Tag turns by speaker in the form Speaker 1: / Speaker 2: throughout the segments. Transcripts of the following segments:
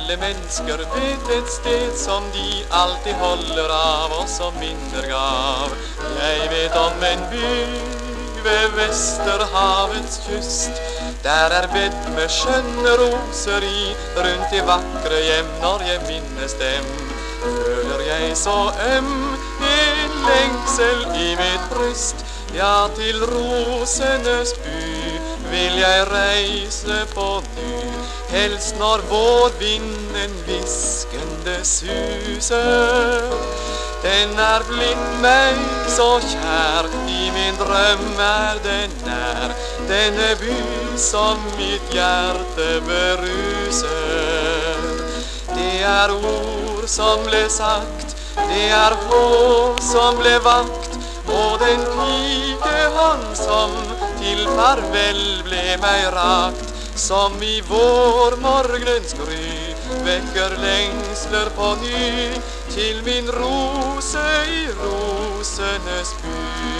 Speaker 1: alle mennesker vet et sted som de alltid holder av, og som minner gav. Jeg vet om en by ved Vesterhavets kyst. Der er bedd med skjønne roser i, rundt de vakre hjem. Når jeg minnes dem, føler jeg så en lengsel i mitt bryst. Ja, til rosenes by vil jeg reise på ny, helst når vårvinden viskende suser. Den er blitt meg så kjær, i min drøm er den nær, denne by som mitt hjerte beruser. Det er ord som ble sagt, det er håp som ble vakt, og den pikehånd som til farvel ble meg rakt, som i vårmorgens gry vekker lengsler på ny, til min rose i rosenes by.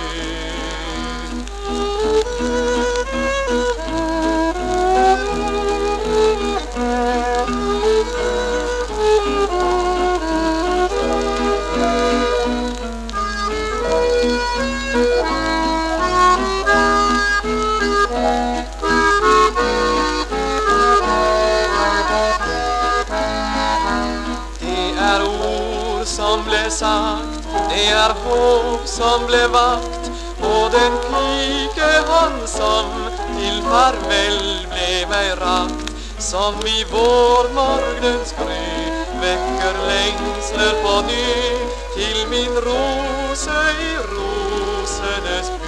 Speaker 1: Som ble sagt, det er håp som ble vakt, og den pikehånd som til farvel ble meg rakt, som i vårmorgens gry vekker lengsler på ny, til min rose i rosenes by.